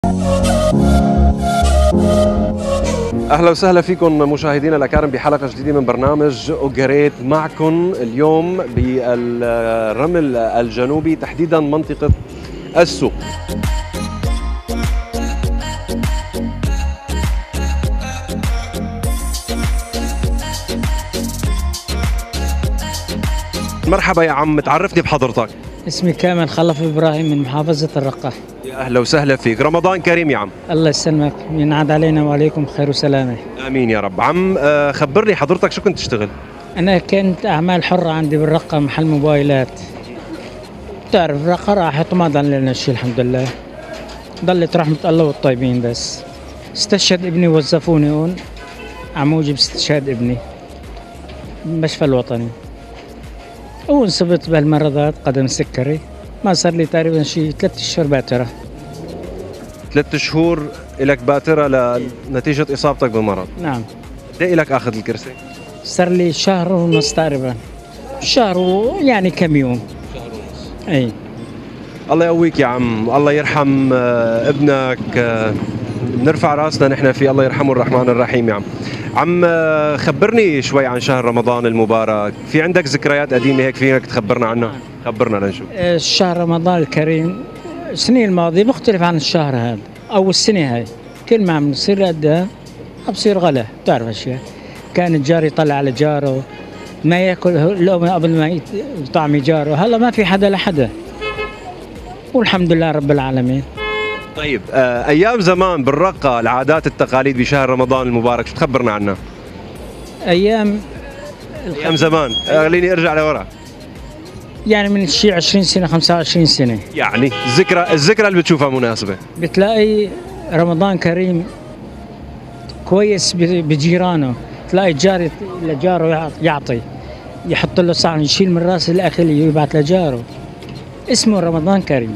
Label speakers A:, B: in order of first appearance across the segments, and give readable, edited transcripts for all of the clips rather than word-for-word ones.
A: اهلا وسهلا فيكم مشاهدينا الاكارم بحلقه جديده من برنامج اوغريت معكم اليوم بالرمل الجنوبي تحديدا منطقه السوق. مرحبا يا عم، تعرفني بحضرتك.
B: اسمي كامل خلف إبراهيم من محافظة الرقة.
A: يا أهلا وسهلا فيك، رمضان كريم يا عم.
B: الله يسلمك، ينعاد علينا وعليكم خير وسلامة.
A: آمين يا رب. عم خبرني حضرتك شو كنت تشتغل؟
B: أنا كنت أعمال حرة عندي بالرقة، محل موبايلات. بتعرف الرقة راحت وما ضل لنا شيء الحمد لله. ضلت رحمة الله والطيبين بس. استشهد ابني وظفوني هون عموجي باستشهاد ابني بالمشفى الوطني. وانصبت بهالمرضات قدم سكري، ما صار لي تقريبا شيء 3 اشهر باترة.
A: 3 شهور إلك باترة لنتيجة إصابتك بمرض.
B: نعم.
A: قد إيه إلك آخذ الكرسي؟
B: صار لي شهر ونص تقريبا. شهر يعني كم يوم.
A: شهر ونص.
B: اي.
A: الله يقويك يا عم، الله يرحم ابنك. نرفع راسنا نحن في الله يرحمه الرحمن الرحيم يا عم. عم خبرني شوي عن شهر رمضان المبارك، في عندك ذكريات قديمة هيك فيك تخبرنا عنها؟ خبرنا لنشوف.
B: شهر رمضان الكريم السنين الماضية مختلف عن الشهر هذا أو السنة هاي. كل ما عم بصير قدها بصير غلا، بتعرف أشياء. كان الجار يطلع على جاره، ما ياكل لقمة قبل ما يطعمي جاره، هلا ما في حدا لحدا. والحمد لله رب العالمين.
A: طيب ايام زمان بالرقة العادات التقاليد بشهر رمضان المبارك شو تخبرنا عنها؟ ايام زمان، خليني ارجع لورا.
B: يعني من شيء 20 سنة 25 سنة.
A: يعني الذكرى اللي بتشوفها مناسبة.
B: بتلاقي رمضان كريم كويس بجيرانه، تلاقي جاري لجاره يعطي، يحط له صحن يشيل من راس الاكل يبعث لجاره. اسمه رمضان كريم.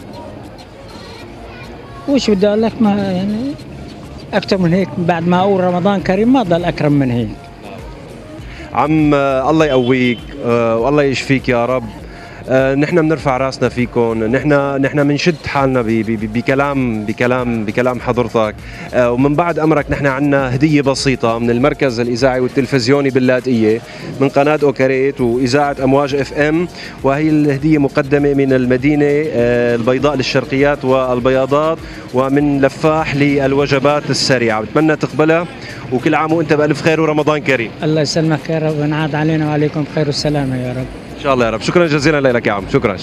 B: وش بدي اقول لك، ما يعني اكثر من هيك بعد ما اقول رمضان كريم ما ضل اكرم من هيك.
A: عم الله يقويك والله يشفيك يا رب. نحن بنرفع راسنا فيكم، نحن بنشد حالنا بكلام حضرتك. ومن بعد امرك نحن عندنا هديه بسيطه من المركز الاذاعي والتلفزيوني باللاذقيه من قناه اوكريت واذاعه امواج اف ام، وهي الهديه مقدمه من المدينه البيضاء للشرقيات والبياضات ومن لفاح للوجبات السريعه، بتمنى تقبلها وكل عام وانت بالف خير ورمضان كريم.
B: الله يسلمك يا رب، ونعاد علينا وعليكم خير والسلامه يا رب.
A: ان شاء الله يا رب. شكرا جزيلا لك يا عم، شكرا.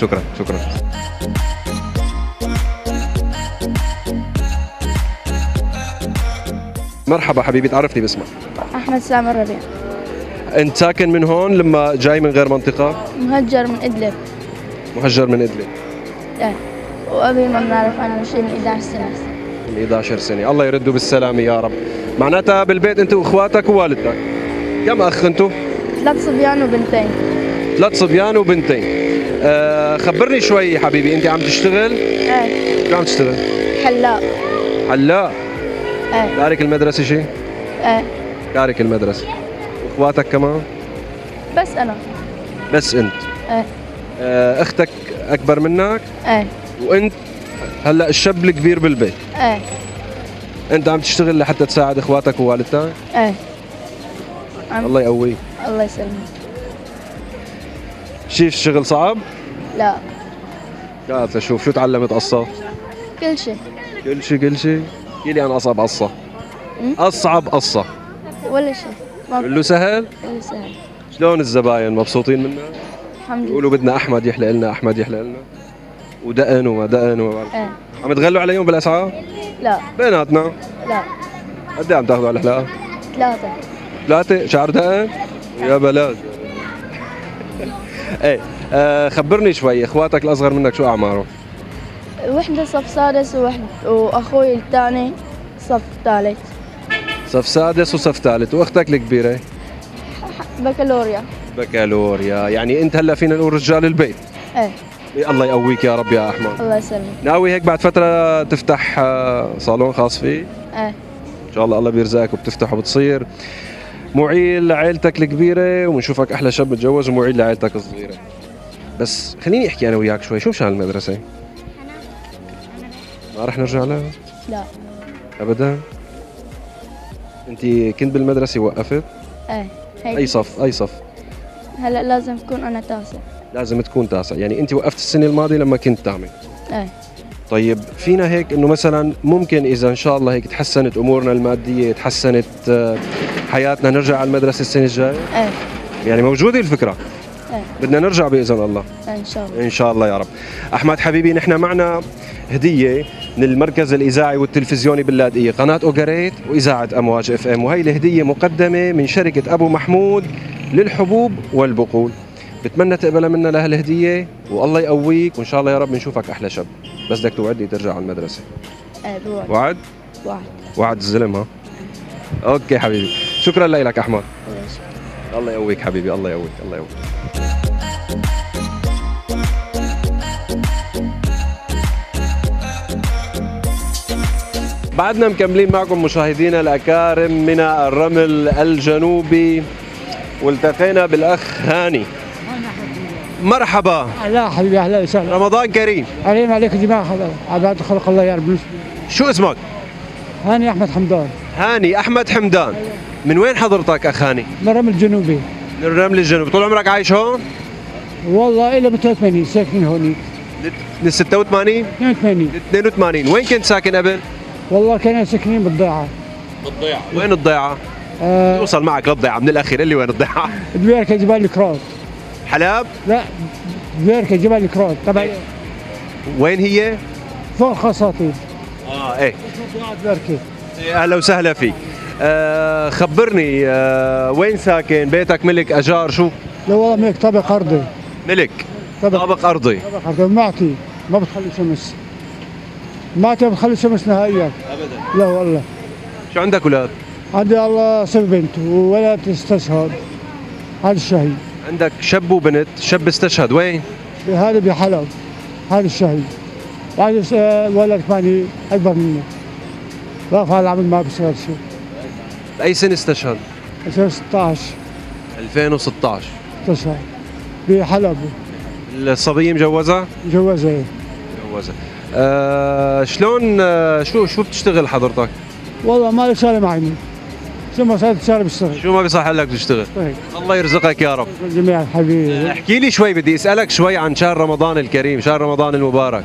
A: مرحبا حبيبي، تعرفني باسمك.
C: أحمد سامر ربيع.
A: انت ساكن من هون لما جاي من غير منطقة؟
C: مهجر من إدلب.
A: مهجر من إدلب.
C: ايه، وأبي ما بنعرف عنه شيء من 11 سنة.
A: من 11 سنة، الله يرده بالسلامة يا رب. معناتها بالبيت انت واخواتك ووالدتك. كم اخ انتو؟
C: 3 صبيان وبنتين.
A: 3 صبيان وبنتين. خبرني شوي حبيبي، انت عم تشتغل؟
C: ايه.
A: شو عم تشتغل؟
C: حلاق.
A: حلاق؟
C: ايه.
A: تارك المدرسة شيء؟
C: ايه.
A: تارك المدرسة. واخواتك كمان؟
C: بس أنا.
A: بس انت؟
C: ايه.
A: اختك اكبر منك؟
C: ايه.
A: وانت هلا الشاب الكبير بالبيت؟
C: ايه.
A: انت عم تشتغل لحتى تساعد اخواتك ووالدتك؟
C: ايه.
A: الله يقويك.
C: الله يسلمك.
A: شيف الشغل صعب؟
C: لا.
A: قاعد اشوف شو تعلمت قصة؟
C: كل شيء.
A: كل شيء؟ يلي عن اصعب قصة. اصعب قصة.
C: ولا شيء.
A: كله سهل؟
C: كله سهل.
A: شلون الزباين مبسوطين منا؟
C: الحمد لله.
A: يقولوا بدنا احمد يحلق لنا، احمد يحلق لنا. ودقن وما دقن
C: ايه.
A: عم تغلوا عليهم بالاسعار؟
C: لا.
A: بيناتنا؟
C: لا.
A: قد ايه عم تاخذوا على الحلاقة؟
C: 3.
A: 3 شعر دقن؟ يا بلاش. ايه خبرني شوي، اخواتك الاصغر منك شو اعمارهم؟
C: وحدة صف سادس وأخوي الثاني صف ثالث.
A: صف سادس وصف ثالث، واختك الكبيرة؟
C: بكالوريا.
A: بكالوريا، يعني انت هلا فينا نقول رجال البيت.
C: ايه.
A: الله يقويك يا رب يا احمد.
C: الله يسلمك.
A: ناوي هيك بعد فترة تفتح صالون خاص فيه؟
C: ايه.
A: ان شاء الله بيرزقك وبتفتح وبتصير معيل لعائلتك الكبيرة وبنشوفك احلى شاب متجوز ومعيل لعائلتك الصغيرة. بس خليني احكي انا وياك شوي، شو مشان المدرسة؟ ما رح نرجع لها؟
C: لا.
A: ابدا. انت كنت بالمدرسه وقفت؟
C: ايه.
A: اي صف؟ اي صف؟
C: هلا لازم تكون انا تاسع.
A: لازم تكون تاسع، يعني انت وقفت السنه الماضيه لما كنت تعمل.
C: ايه.
A: طيب فينا هيك انه مثلا ممكن اذا ان شاء الله هيك تحسنت امورنا الماديه، تحسنت حياتنا، نرجع على المدرسه السنه الجايه؟
C: ايه.
A: يعني موجوده الفكره؟
C: ايه.
A: بدنا نرجع باذن الله.
C: ان شاء الله.
A: ان شاء الله يا رب. احمد حبيبي، نحن معنا هديه من المركز الاذاعي والتلفزيوني باللاذقيه، قناه اوغاريت واذاعه امواج اف ام، وهي الهديه مقدمه من شركه ابو محمود للحبوب والبقول. بتمنى تقبلها منا لهالهديه، والله يقويك، وان شاء الله يا رب نشوفك احلى شاب. بس بدك توعدني ترجع على المدرسه.
C: ايه بوعد.
A: وعد؟
C: وعد.
A: وعد الزلم ها. اوكي حبيبي، شكرا لك احمد. الله يقويك حبيبي، الله يقويك، الله يقويك. بعدنا مكملين معكم مشاهدينا الأكارم من الرمل الجنوبي، والتقينا بالأخ هاني. مرحبا.
D: لا حبيبي، اهلا وسهلا.
A: رمضان كريم.
D: علينا عليك جماعه عباد خلق الله يا رب.
A: شو اسمك؟
D: هاني احمد حمدان.
A: هاني أحمد حمدان. من وين حضرتك أخ هاني؟
D: من الرمل الجنوبي.
A: من الرمل الجنوبي. طول عمرك عايش هون؟
D: والله الى 83 ساكنين هونيك.
A: من 86؟
D: 82.
A: 82. وين كنت ساكن قبل؟
D: والله كانوا ساكنين بالضيعه.
A: بالضيعة. وين الضيعة؟ يوصل معك للضيعة من الأخير، اللي وين الضيعة؟
D: دويركه جبال الكراد.
A: حلب؟
D: لا، دويركه جبال الكراد تبع.
A: وين هي؟
D: فوق خاصاتي.
A: ايه.
D: دويركه.
A: اهلا وسهلا فيك. خبرني، وين ساكن؟ بيتك ملك اجار شو؟
D: لا والله ملك طابق ارضي.
A: ملك طابق ارضي.
D: طابق ارضي معطي، ما بتخلي شمس. ما بتخلي شمس نهائيا.
A: ابدا.
D: لا والله.
A: شو عندك اولاد؟
D: عندي الله صف بنت وولد استشهد. هذا الشهيد.
A: عندك شاب وبنت، شاب استشهد وين؟
D: هذا بحلب، هذا الشهيد. وهذا ولد ثاني اكبر منه. واقف على العمل ما بيشتغل شيء.
A: باي سنه استشهد؟
D: 2016.
A: 2016
D: استشهد بحلب.
A: الصبيه مجوزه؟
D: مجوزة.
A: مجوزه. شلون، شو بتشتغل حضرتك؟
D: والله ما لي شغله معي. شو ما صارت شغله بشتغل.
A: شو ما بيصح لك تشتغل؟
D: طيب.
A: الله يرزقك يا رب.
D: الجميع حبيبي.
A: احكي لي شوي، بدي اسالك شوي عن شهر رمضان الكريم، شهر رمضان المبارك.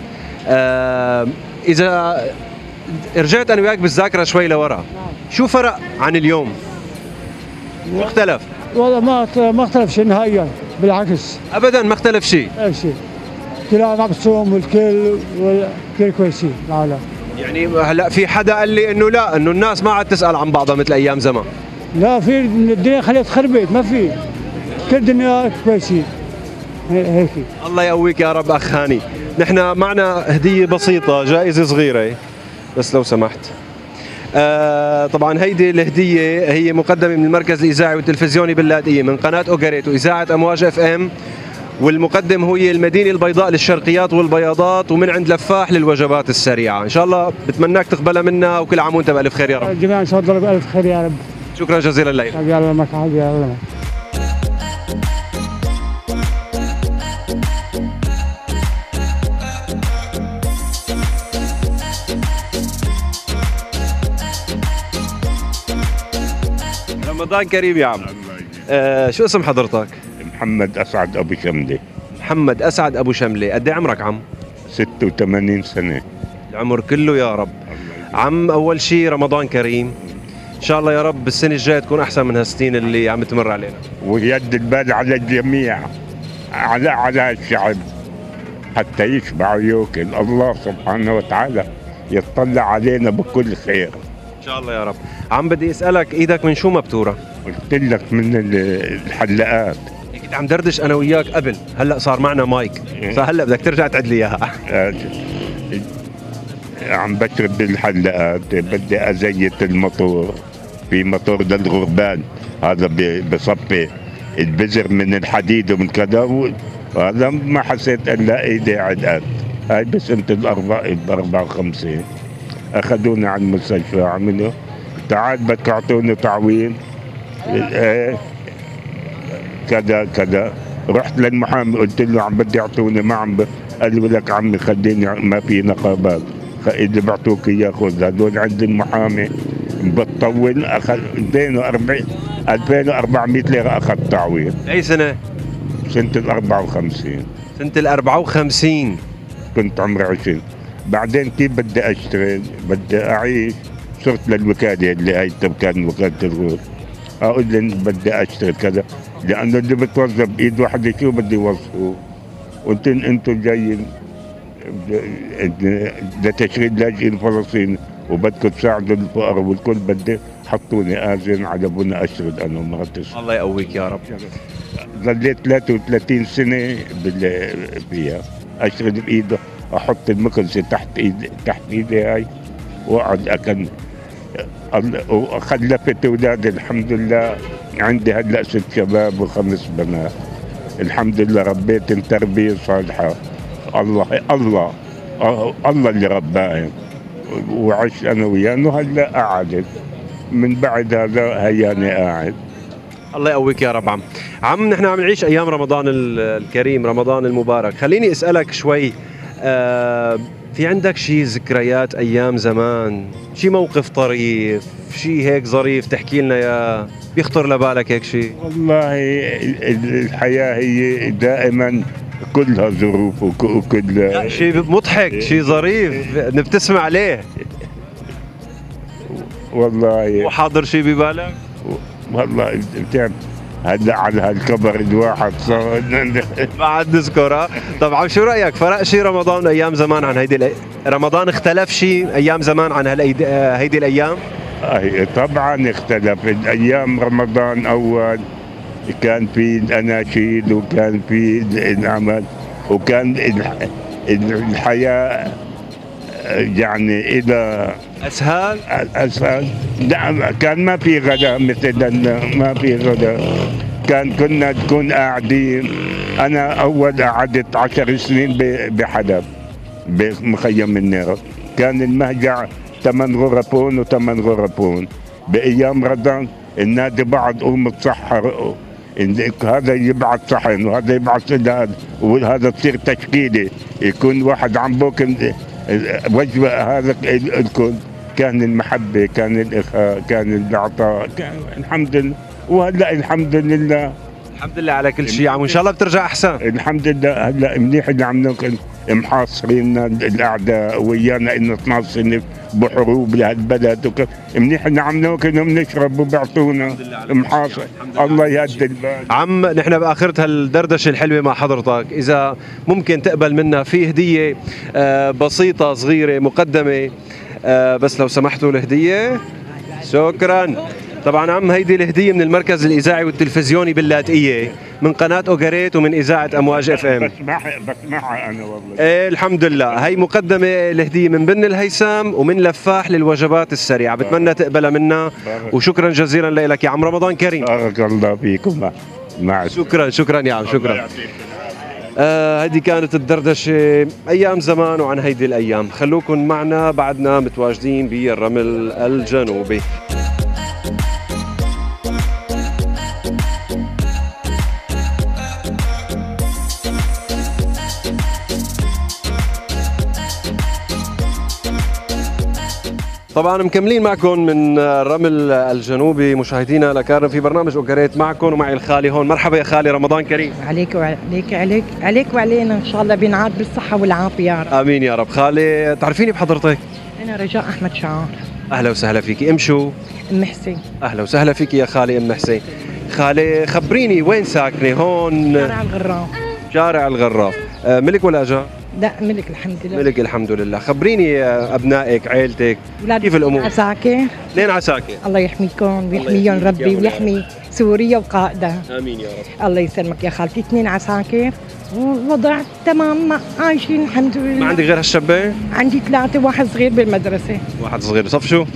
A: اذا رجعت انا وياك بالذاكره شوي لورا، شو فرق عن اليوم؟ شو اختلف؟
D: والله ما اختلف شيء نهائيا، بالعكس.
A: ابدا ما اختلف شيء.
D: اي شيء. كلنا عم بتصوم والكل كويسين. لا.
A: يعني هلا في حدا قال لي انه لا، انه الناس ما عاد تسال عن بعضها مثل ايام زمان.
D: لا، في الدنيا خليت خربت، ما في. كل الدنيا كويسين. هيك.
A: الله يقويك يا رب اخ هاني. نحن معنا هديه بسيطه، جائزه صغيره بس لو سمحت. طبعا هيدي الهديه هي مقدمه من المركز الاذاعي والتلفزيوني باللاذقيه، من قناه اوغاريت واذاعه امواج اف ام، والمقدم هو المدينه البيضاء للشرقيات والبياضات، ومن عند لفاح للوجبات السريعه. ان شاء الله بتمناك تقبلها منا، وكل عام وانت بالف خير يا رب.
D: الجميع ان شاء الله بالف خير يا رب.
A: شكرا جزيلا لك.
D: يلا معك حبيبي، يلا معك.
A: رمضان كريم يا عم. شو اسم حضرتك؟
E: محمد أسعد أبو شملة.
A: محمد أسعد أبو شملة. قد ايه عمرك عم؟
E: 86 سنة.
A: العمر كله يا رب. عم أول شيء رمضان كريم، إن شاء الله يا رب السنة الجاية تكون أحسن من هالسنين اللي عم تمر علينا.
E: ويد البال على الجميع، على الشعب، حتى يشبع وياكل. الله سبحانه وتعالى يطلع علينا بكل خير
A: إن شاء الله يا رب. عم بدي أسألك، إيدك من شو مبتورة؟
E: قلت لك من الحلاقات.
A: كنت عم دردش أنا وياك قبل، هلأ صار معنا مايك، فهلأ بدك ترجع تعد لي إياها.
E: عم بشرب بالحلاقات، بدي أزيت الموتور. في موتور للغربان، هذا بصفي البزر من الحديد ومن كذا، وهذا ما حسيت إلا إيدي عدقات. هاي بسنة ال54 أخذوني على المستشفى، عملوا تعال بدك أعطوني تعويض كذا. رحت للمحامي قلت له عم بدي يعطوني، ما عم قال لي لك عمي خليني، ما في نقابات، اللي بعطوك اياه خذ. هذول عند المحامي بتطول، اخذ 2400 ليره اخذ تعويض.
A: اي سنه؟
E: سنه ال 54.
A: سنه ال 54
E: كنت عمري 20. بعدين كيف بدي اشتغل؟ بدي اعيش. صرت للوكاله اللي هي كان وكاله الغور، اقول لهم بدي اشتغل كذا، لانه اللي بتوظف بايد واحده شو بدي يوظفوه؟ انتم جايين لتشغيل لاجئين الفلسطيني وبدكم تساعدوا الفقراء والكل، بدي حطوني اذن على بنا اشتغل انا ومرتي.
A: الله يقويك يا رب.
E: ظليت 33 سنه فيها اشتغل بايده، احط المكنسه تحت ايدي هاي واقعد اكن. وخلفت اولادي الحمد لله، عندي هلا 6 شباب و5 بنات الحمد لله، ربيتهم تربيه صالحه. الله اللي رباهم، وعشت انا وياه، وهلا قعدت من بعد هذا هياني قاعد.
A: الله يقويك يا رب. عم نحن عم نعيش ايام رمضان الكريم، رمضان المبارك. خليني اسالك شوي، في عندك شي ذكريات ايام زمان؟ شي موقف طريف، شي هيك ظريف تحكي لنا يا بيخطر لبالك هيك شي؟
E: والله الحياه هي دائما كلها ظروف وكل
A: شي مضحك، شي ظريف نبتسم عليه.
E: والله
A: وحاضر شي ببالك؟
E: والله بتعرف هلا على هالكبر الواحد صار
A: بعد نذكر. طبعا شو رايك، فرق شي رمضان ايام زمان عن هيدي رمضان اختلف شي ايام زمان عن هيدي الايام؟
E: طبعا اختلف. ايام رمضان اول كان في الاناشيد وكان في العمل وكان الحياه يعني إذا أسهل. لا كان ما في غدا، مثلا ما في غدا. كنا نكون قاعدين. أنا أول قعدت 10 سنين بحلب بمخيم النيرة، كان المهجع 8 غرفون و8 غرفون. بأيام رمضان النادي بعض قوم تسحر، هذا يبعث صحن وهذا يبعث سداد وهذا تصير تشكيله، يكون واحد عم بوكل وجبه. هذا الكل كان المحبه، كان الاخاء، كان العطاء، كان الحمد لله. وهلا الحمد لله
A: على كل شيء عم، وان شاء الله بترجع احسن.
E: الحمد لله. هلا منيح اللي عم ناكل، محاصرين الاعداء ويانا انه 12 سنه بحروب لهالبلد، منيح اللي عم ناكل وبنشرب وبيعطونا محاصر. الله يهدي البال.
A: عم نحن باخرة هالدردشه الحلوه مع حضرتك، اذا ممكن تقبل منا في هديه بسيطه صغيره مقدمه، بس لو سمحتوا الهديه. شكرا. طبعا عم هيدي الهديه من المركز الاذاعي والتلفزيوني باللاذقيه، من قناه اوغاريت ومن اذاعه امواج اف ام.
E: بسمعها انا والله.
A: ايه الحمد لله. هي مقدمه الهديه من بن الهيثم ومن لفاح للوجبات السريعه، بتمنى تقبلها منا. وشكرا جزيلا لك يا عم، رمضان كريم.
E: بارك الله فيكم. مع
A: شكرا يا عم، شكرا. هذه كانت الدردشه ايام زمان وعن هيدي الايام. خلوكم معنا، بعدنا متواجدين بالرمل الجنوبي. طبعا مكملين معكم من الرمل الجنوبي مشاهدينا لكارن في برنامج اوغاريت معكم، ومعي الخالي هون. مرحبا يا خالي، رمضان كريم.
F: عليك وعلينا، ان شاء الله بينعاد بالصحه والعافيه يا رب.
A: امين يا رب. خالي تعرفيني بحضرتك؟
F: انا رجاء احمد شعار.
A: اهلا وسهلا فيكي. ام شو؟
F: ام حسين.
A: اهلا وسهلا فيكي يا خالي ام حسين. خالي خبريني وين ساكنه هون؟
F: شارع الغراف.
A: شارع الغراف. ملك ولا اجار؟
F: لا ملك الحمد لله.
A: ملك الحمد لله. خبريني ابنائك، عائلتك، كيف الامور؟
F: عساكر.
A: اثنين عساكر.
F: الله يحميكم ويحميهم ربي ويحمي سوريا وقائدها.
A: امين يا رب.
F: الله يسلمك يا خالتي. 2 عساكر والوضع تمام، عايشين الحمد لله.
A: ما عندك غير هالشبين؟
F: عندي 3، واحد صغير بالمدرسه.
A: واحد صغير صف شو؟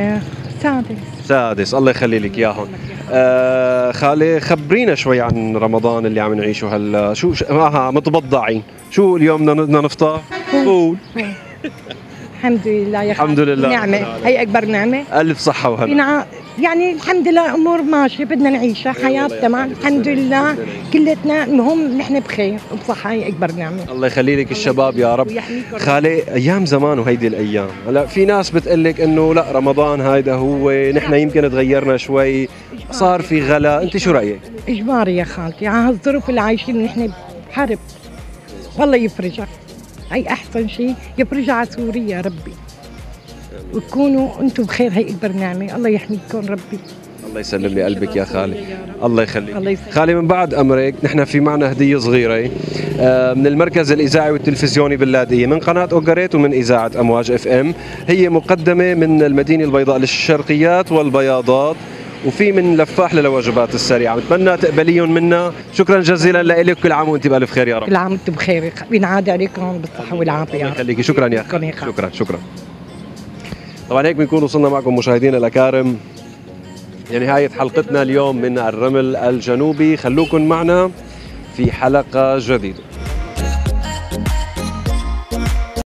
F: سادس.
A: الله يخلي لك اياهم. خالي خبرينا شوي عن رمضان اللي عم نعيشه هلا. شو متبضعين، شو اليوم بدنا نفطر؟ فول.
F: الحمد لله يا خالتي.
A: الحمد لله.
F: نعمه، هي اكبر نعمه.
A: الف صحه وهنا.
F: يعني الحمد لله امور ماشيه، بدنا نعيشها حياه تمام الحمد لله كلتنا. المهم نحن بخير وبصحه، هي اكبر نعمه.
A: الله يخلي لك الشباب يا رب. خالي ايام زمان وهيدي الايام، هلا في ناس بتقول لك انه لا رمضان هيدا هو نحن يمكن تغيرنا شوي، صار في غلا، انت شو رايك؟
F: اجباري يا خالتي على هالظروف اللي عايشين نحن بحرب. والله يفرجها، هي احسن شيء، يفرجها على سوريا يا ربي، وتكونوا انتم بخير، هي اكبر نعمه. الله يحميكم ربي.
A: الله يسلم لي قلبك يا خالي. الله يخليك.
F: الله يسلمك.
A: خالي من بعد امرك نحن في معنا هديه صغيره من المركز الاذاعي والتلفزيوني باللاذقيه، من قناه اوغاريت ومن اذاعه امواج اف ام. هي مقدمه من المدينه البيضاء للشرقيات والبياضات، وفي من لفاح للوجبات السريعه، بتمنى تقبليهم منا. شكرا جزيلا لك، كل عام وانت بالف خير يا رب.
F: كل عام وانتم بخير، بينعاد عليكم بالصحه والعافيه يا
A: الله
F: رب.
A: يخليكي. شكرا يا اخي. شكرا. طبعا هيك بنكون وصلنا معكم مشاهدينا الاكارم لنهايه حلقتنا اليوم من الرمل الجنوبي. خلوكم معنا في حلقه جديده.